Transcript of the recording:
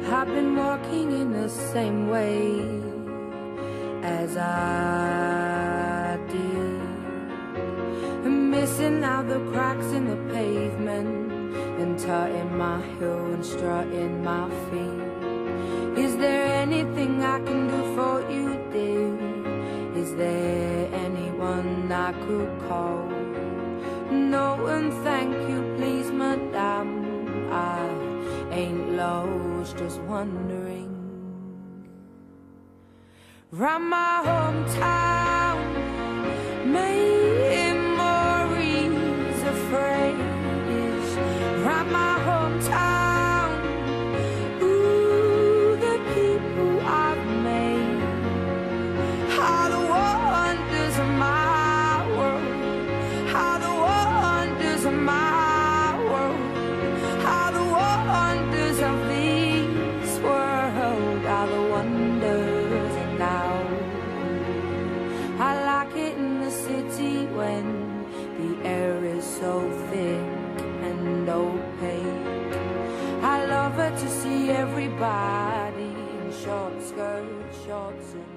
I've been walking in the same way as I did, and missing out the cracks in the pavement, and tutting my heel and strutting my feet. Is there anything I can do for you, dear? Is there anyone I could call? No, and thank you, please, madame. I ain't lost, just wondering. Round my hometown, memories of phrase. Round my hometown, ooh, the people I've made. How the wonders of my world, how the wonders of my world, how the wonders of this world, how the wonders now. I like it in the city when the air is so thick and opaque. I love it to see everybody in short skirts, shorts and